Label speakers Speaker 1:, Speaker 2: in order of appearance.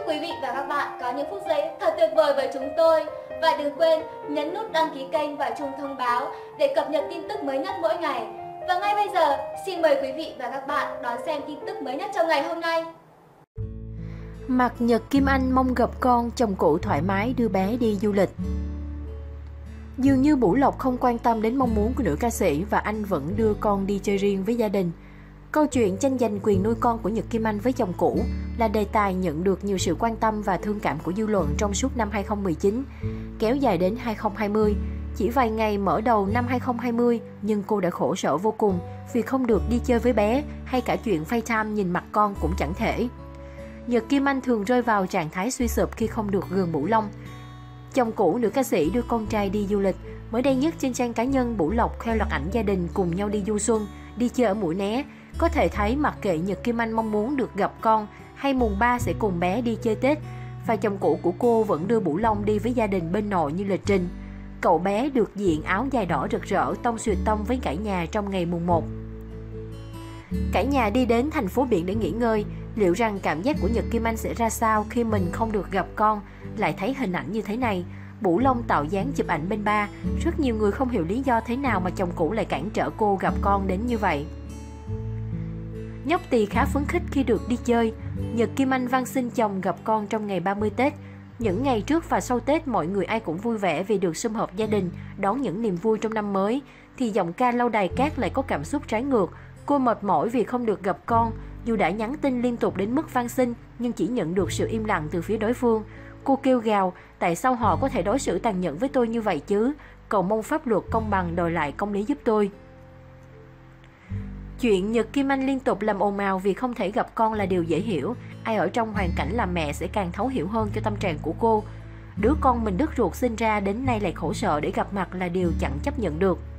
Speaker 1: quý vị và các bạn có những phút giây thật tuyệt vời với chúng tôi. Và đừng quên nhấn nút đăng ký kênh và chuông thông báo để cập nhật tin tức mới nhất mỗi ngày. Và ngay bây giờ, xin mời quý vị và các bạn đón xem tin tức mới nhất trong ngày hôm nay.
Speaker 2: Mạc Nhật Kim Anh mong gặp con, chồng cũ thoải mái đưa bé đi du lịch. Dường như Bửu Lộc không quan tâm đến mong muốn của nữ ca sĩ và anh vẫn đưa con đi chơi riêng với gia đình. Câu chuyện tranh giành quyền nuôi con của Nhật Kim Anh với chồng cũ là đề tài nhận được nhiều sự quan tâm và thương cảm của dư luận trong suốt năm 2019, kéo dài đến 2020. Chỉ vài ngày mở đầu năm 2020, nhưng cô đã khổ sở vô cùng vì không được đi chơi với bé, hay cả chuyện FaceTime nhìn mặt con cũng chẳng thể. Nhật Kim Anh thường rơi vào trạng thái suy sụp khi không được gần Bửu Long. Chồng cũ nữ ca sĩ đưa con trai đi du lịch. Mới đây nhất trên trang cá nhân, Bửu Lộc khoe loạt ảnh gia đình cùng nhau đi du xuân, đi chơi ở Mũi Né. Có thể thấy mặc kệ Nhật Kim Anh mong muốn được gặp con hay mùng 3 sẽ cùng bé đi chơi Tết, và chồng cũ của cô vẫn đưa Bửu Long đi với gia đình bên nội như lịch trình. Cậu bé được diện áo dài đỏ rực rỡ tông xuyệt tông với cả nhà trong ngày mùng 1. Cả nhà đi đến thành phố biển để nghỉ ngơi. Liệu rằng cảm giác của Nhật Kim Anh sẽ ra sao khi mình không được gặp con, lại thấy hình ảnh như thế này? Bửu Long tạo dáng chụp ảnh bên ba. Rất nhiều người không hiểu lý do thế nào mà chồng cũ lại cản trở cô gặp con đến như vậy. Nhóc Tì khá phấn khích khi được đi chơi. Nhật Kim Anh van xin chồng gặp con trong ngày 30 Tết. Những ngày trước và sau Tết, mọi người ai cũng vui vẻ vì được sum họp gia đình, đón những niềm vui trong năm mới. Thì giọng ca Lâu Đài Cát lại có cảm xúc trái ngược. Cô mệt mỏi vì không được gặp con. Dù đã nhắn tin liên tục đến mức van xin, nhưng chỉ nhận được sự im lặng từ phía đối phương. Cô kêu gào, tại sao họ có thể đối xử tàn nhẫn với tôi như vậy chứ? Cầu mong pháp luật công bằng đòi lại công lý giúp tôi. Chuyện Nhật Kim Anh liên tục làm ồn ào vì không thể gặp con là điều dễ hiểu. Ai ở trong hoàn cảnh làm mẹ sẽ càng thấu hiểu hơn cho tâm trạng của cô. Đứa con mình đứt ruột sinh ra đến nay lại khổ sở để gặp mặt là điều chẳng chấp nhận được.